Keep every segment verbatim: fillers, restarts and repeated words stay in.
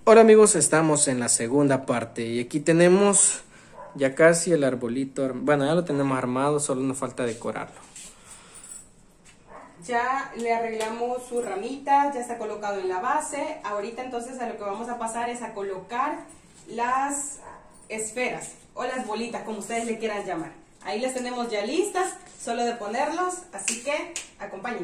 Hola amigos, estamos en la segunda parte y aquí tenemos ya casi el arbolito. Bueno, ya lo tenemos armado, solo nos falta decorarlo. Ya le arreglamos su ramita, ya está colocado en la base. Ahorita entonces a lo que vamos a pasar es a colocar las esferas o las bolitas, como ustedes le quieran llamar. Ahí las tenemos ya listas, solo de ponerlos, así que acompáñenme.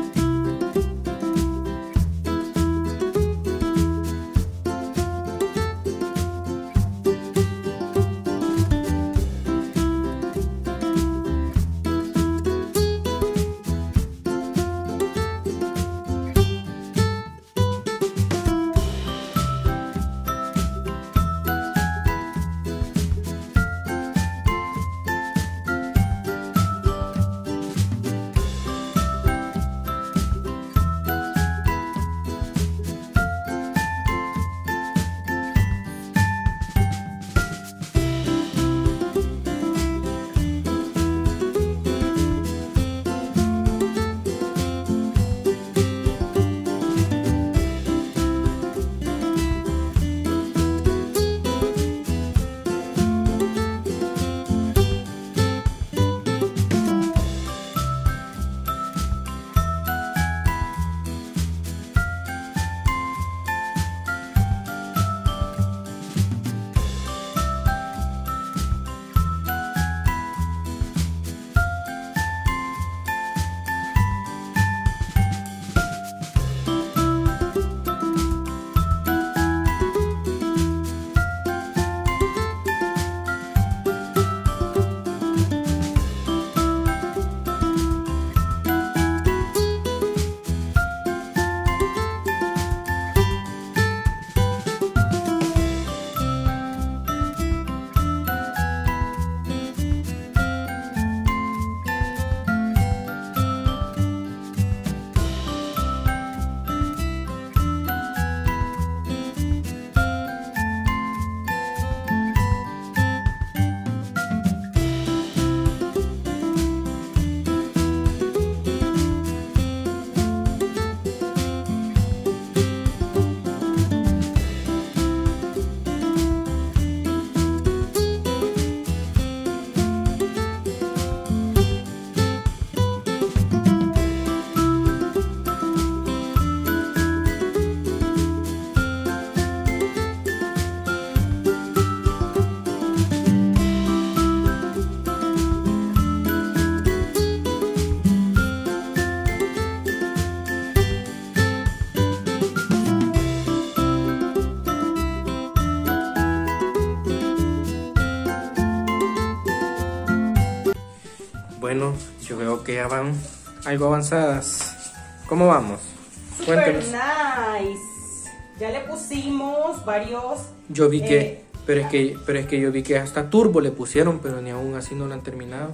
Bueno, yo veo que ya van algo avanzadas. ¿Cómo vamos? Super Cuéntanos. nice. Ya le pusimos varios. Yo vi que, eh, pero es que, pero es que yo vi que hasta turbo le pusieron, pero ni aún así no lo han terminado.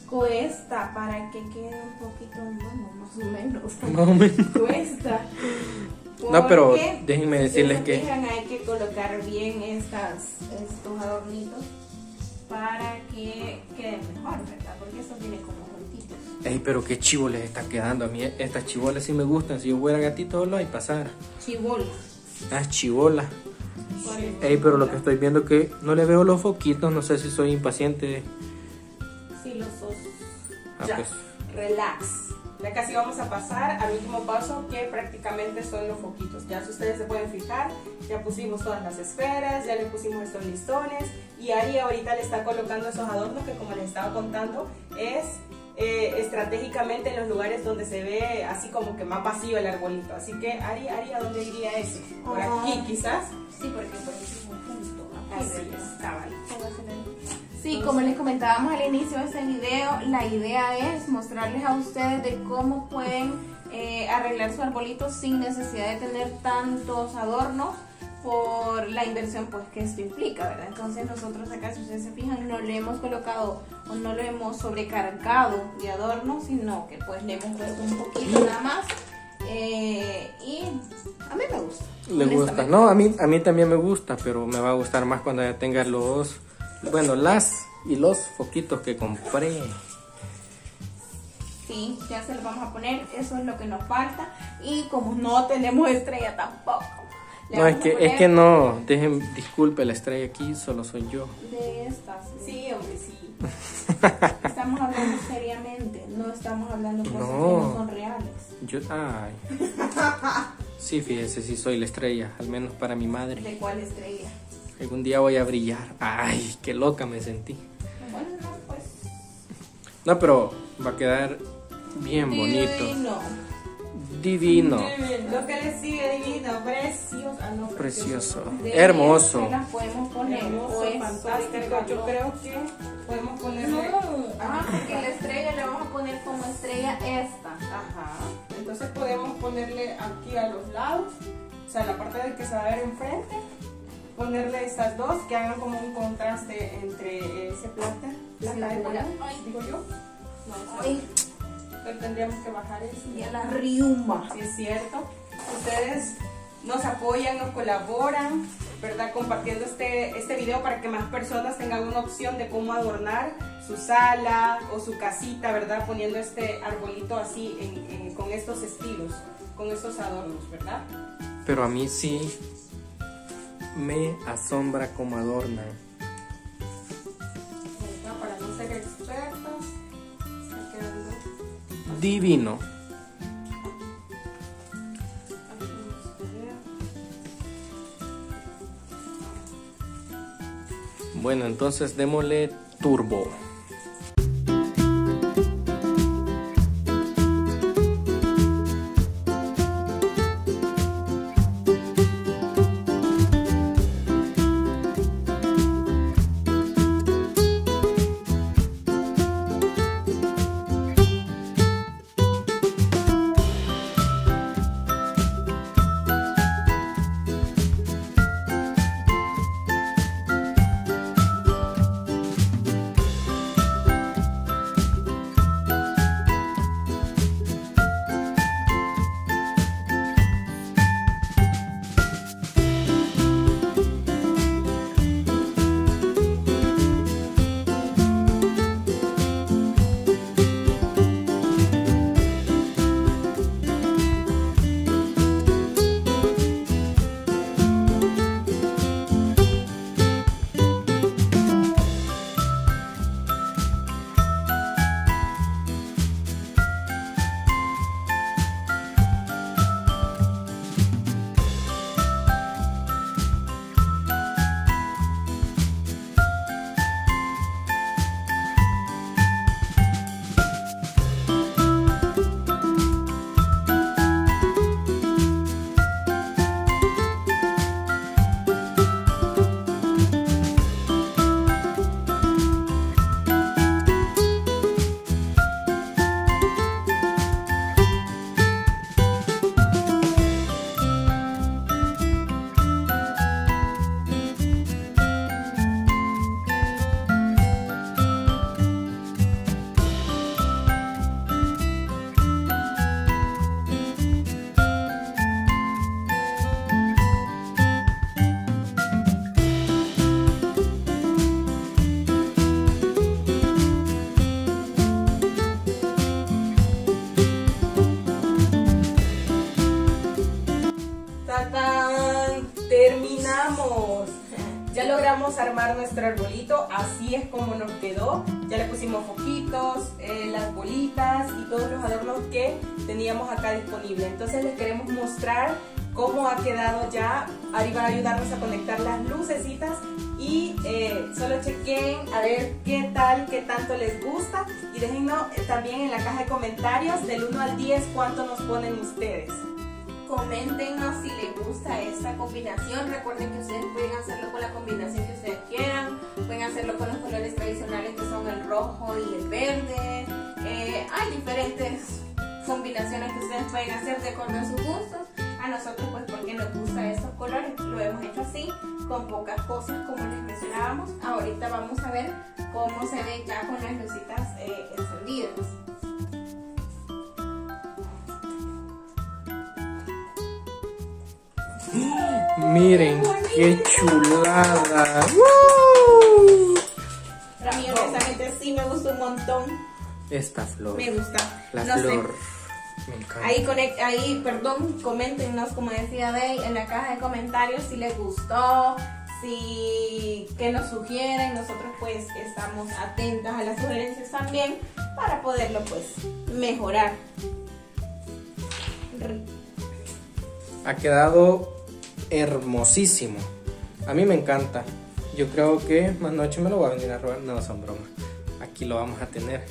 Cuesta para que quede un poquito, bueno, más o menos. Más o menos. Cuesta. No, pero Porque, déjenme decirles si se que fijan, hay que colocar bien estas, estos adornitos para que queden mejor, ¿verdad? Porque eso viene como juntitos. Ey, pero qué chivo les está quedando. A mí estas chibolas sí me gustan. Si yo fuera gatito, lo hay pasar. Chibolas. Las chibolas. Ey, pero lo que estoy viendo es que no le veo los foquitos. No sé si soy impaciente. Sí, los sos. Ah, Ya, pues. relax. Ya casi vamos a pasar al último paso, que prácticamente son los foquitos. Ya si ustedes se pueden fijar, ya pusimos todas las esferas, ya le pusimos estos listones y Ari ahorita le está colocando esos adornos que, como les estaba contando, es eh, estratégicamente en los lugares donde se ve así como que más vacío el arbolito. Así que Ari, Ari, ¿a dónde iría eso? ¿Por aquí quizás? Sí, porque por eso es muy justo. Así es, cabal. Sí, como les comentábamos al inicio de este video, la idea es mostrarles a ustedes de cómo pueden eh, arreglar su arbolito sin necesidad de tener tantos adornos por la inversión pues que esto implica, ¿verdad? Entonces nosotros acá, si ustedes se fijan, no le hemos colocado o no lo hemos sobrecargado de adornos, sino que pues le hemos puesto un poquito nada más. Eh, y a mí me gusta. Le gusta, no, a mí, a mí también me gusta, pero me va a gustar más cuando ya tenga los, bueno, las y los foquitos que compré. Sí, ya se los vamos a poner, eso es lo que nos falta. Y como no tenemos estrella tampoco, Le No, es vamos a que, poner es que no, dejen, disculpe, la estrella aquí solo soy yo. de estas. Sí, hombre, sí. Estamos hablando seriamente, no estamos hablando cosas No. que no son reales. Yo, ay. Sí, fíjese, sí soy la estrella, al menos para mi madre. ¿De cuál estrella? Algún día voy a brillar. Ay, qué loca me sentí. Bueno, no, pues. No, pero va a quedar bien bonito. Divino. Divino. Lo que le sigue divino, precioso. Ah, no, Precioso. De Hermoso. esas las podemos poner. Hermoso, pues, fantástico. Yo creo que podemos ponerle. No, ah, porque la estrella le vamos a poner como estrella esta. Ajá. Entonces podemos ponerle aquí a los lados, o sea, la parte de que se va a ver enfrente, ponerle estas dos que hagan como un contraste entre ese plata, plata de Segura. Ay, digo yo. No, Ay, pero tendríamos que bajar eso. ya la riuma. Sí, es cierto. Ustedes nos apoyan, nos colaboran, ¿verdad? Compartiendo este, este video para que más personas tengan una opción de cómo adornar su sala o su casita, ¿verdad? Poniendo este arbolito así en, en- con estos estilos, con estos adornos, ¿verdad? Pero a mí sí me asombra cómo adornan. ¿Verdad? Para no ser expertos, está quedando Divino. aquí, vamos a ver. Bueno, entonces démosle turbo. ¡Tatán! ¡Terminamos! Ya logramos armar nuestro arbolito, así es como nos quedó. Ya le pusimos foquitos, eh, las bolitas y todos los adornos que teníamos acá disponibles. Entonces les queremos mostrar cómo ha quedado ya. Ari va a ayudarnos a conectar las lucecitas y eh, solo chequen a ver qué tal, qué tanto les gusta. Y déjennos eh, también en la caja de comentarios del uno al diez cuánto nos ponen ustedes. Coméntenos si les gusta esta combinación. Recuerden que ustedes pueden hacerlo con la combinación que ustedes quieran. Pueden hacerlo con los colores tradicionales que son el rojo y el verde. Eh, hay diferentes combinaciones que ustedes pueden hacer de acuerdo a sus gustos. A nosotros pues porque nos gustan estos colores lo hemos hecho así, con pocas cosas como les mencionábamos. Ahorita vamos a ver cómo se ve ya con las lucitas eh, encendidas. Miren, qué chulada. ¡Woo! A mí honestamente sí me gusta un montón. Esta flor. Me gusta. La no flor. sé. Me encanta. Ahí, conect, ahí, perdón, coméntenos, como decía Day, en la caja de comentarios si les gustó, si qué nos sugieren. Nosotros pues estamos atentas a las sugerencias también para poderlo pues mejorar. Ha quedado hermosísimo. A mí me encanta. Yo creo que más noche me lo voy a venir a robar. No, son bromas. Aquí lo vamos a tener.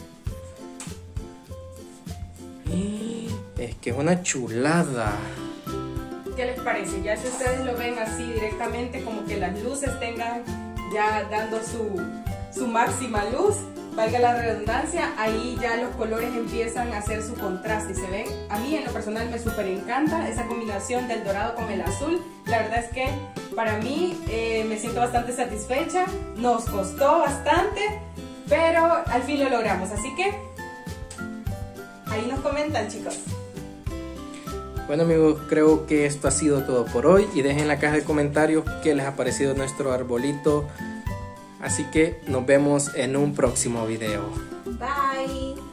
Es que es una chulada. ¿Qué les parece? Ya si ustedes lo ven así directamente, como que las luces tengan ya dando su, su máxima luz, valga la redundancia, ahí ya los colores empiezan a hacer su contraste y se ven. A mí en lo personal me súper encanta esa combinación del dorado con el azul. La verdad es que para mí eh, me siento bastante satisfecha. Nos costó bastante, pero al fin lo logramos. Así que ahí nos comentan, chicos. Bueno amigos, creo que esto ha sido todo por hoy y dejen en la caja de comentarios qué les ha parecido nuestro arbolito. Así que nos vemos en un próximo video. Bye.